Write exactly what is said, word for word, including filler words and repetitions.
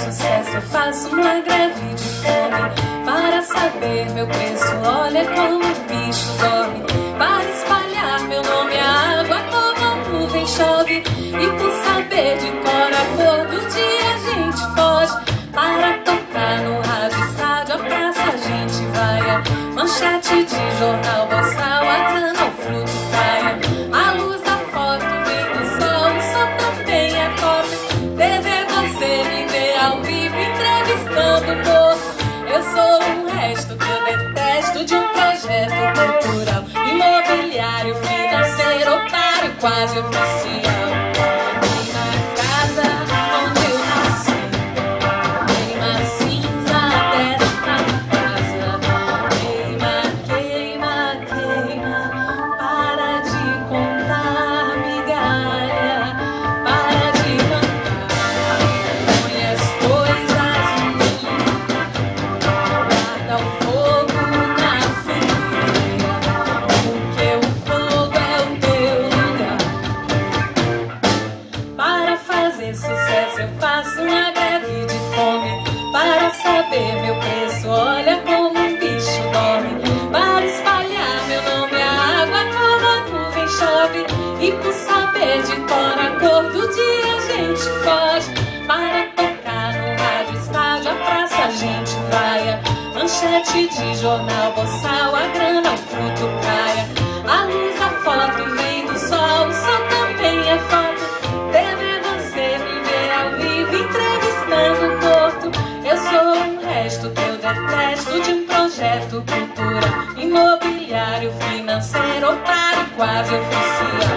sucesso eu faço uma greve de fome. Para saber meu preço, olha como o bicho dorme. Para espalhar meu nome, a água como a nuvem chove. E por saber de cor a cor do dia a gente foge. Para tocar no rádio, estádio, a praça a gente vai. Manchete de jornal, boçal, a grana, o fruto praia. A luz da foto vem do sol, o sol também é foto. T V você me vê ao vivo entrevistando o povo. Eu sou um resto que eu detesto de um projeto cultural, imobiliário, financeiro, otário, quase oficial. E na casa onde eu nasci, queima a cinza desta casa. Queima, queima, queima, para de contar migalha, para de cantar, põe as coisas em mim. Guarda o fogo na fogueira, porque o fogo é o teu lugar. Para fazer sucesso eu faço uma greve de fome. Para saber meu preço, olha como um bicho dorme. Para espalhar meu nome, a água como a nuvem chove. E por saber de cor a cor do dia a gente foge. Para tocar no rádio, estádio, a praça a gente vai. Manchete de jornal, boçal, a grana, o fruto caia. A luz da foto vem do sol, o sol também é foto. T V você me vê ao vivo entrevistando o Porto. Eu sou um resto que eu detesto de um projeto cultural, imobiliário, financeiro, otário, quase oficial.